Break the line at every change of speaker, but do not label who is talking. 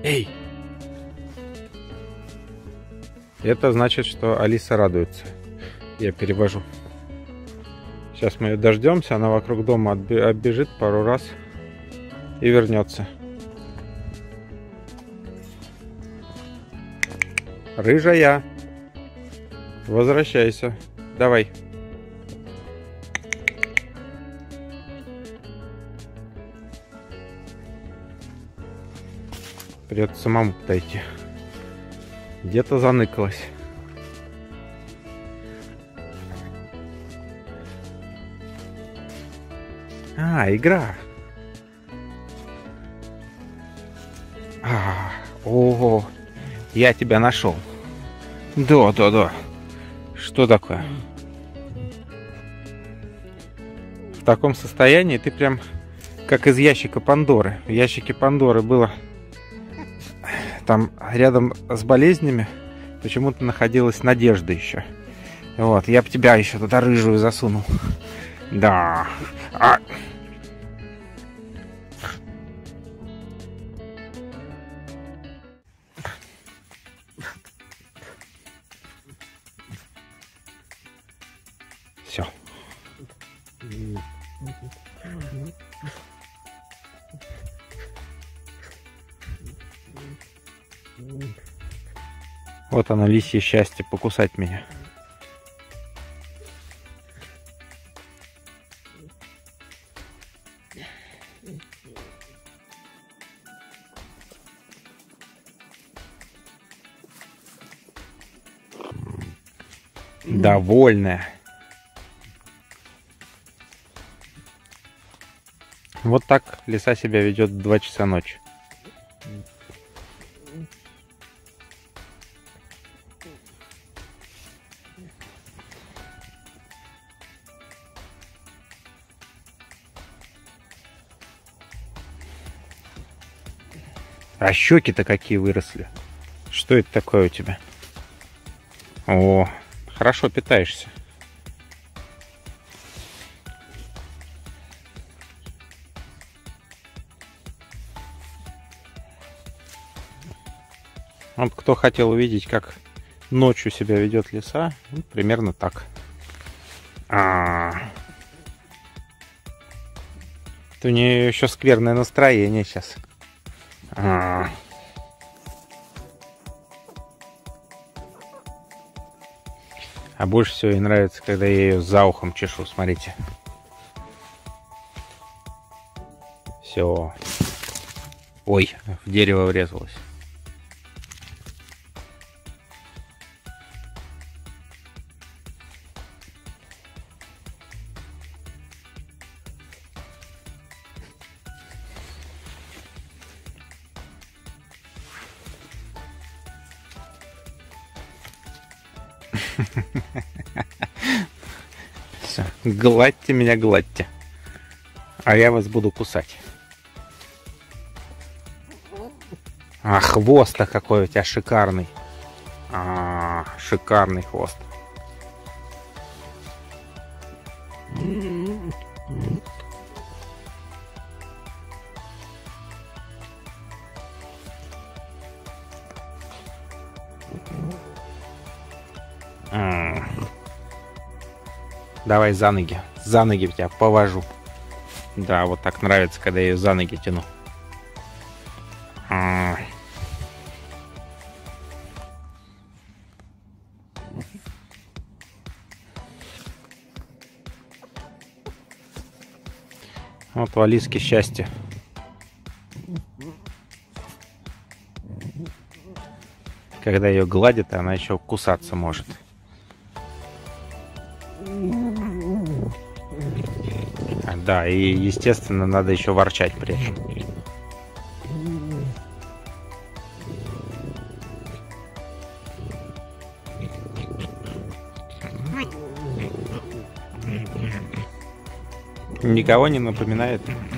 Эй! Это значит, что Алиса радуется. Я перевожу. Сейчас мы ее дождемся, она вокруг дома оббежит пару раз и вернется. Рыжая, возвращайся. Давай. Придется самому подойти. Где-то заныкалась. Игра. Ого, я тебя нашел. Да. Что такое? В таком состоянии ты прям как из ящика Пандоры. В ящике Пандоры было там рядом с болезнями почему-то находилась надежда еще. Вот, я бы тебя еще туда рыжую засунул. Да. Все. Вот оно, лисье счастье, покусать меня. Довольная. Вот так лиса себя ведет в 2 часа ночи. А щеки-то какие выросли. Что это такое у тебя? О, хорошо питаешься. Вот кто хотел увидеть, как ночью себя ведет лиса, ну, примерно так. Это у нее еще скверное настроение сейчас. А больше всего ей нравится, когда я ее за ухом чешу. Смотрите. Все. Ой, в дерево врезалась. Все, гладьте меня, гладьте. А я вас буду кусать. Хвост-то какой у тебя шикарный. Шикарный хвост. Давай за ноги. За ноги тебя повожу. Да, вот так нравится, когда я ее за ноги тяну. Вот у Алиски счастье. Когда ее гладят, она еще кусаться может. Да, и естественно надо еще ворчать при этом. Никого не напоминает?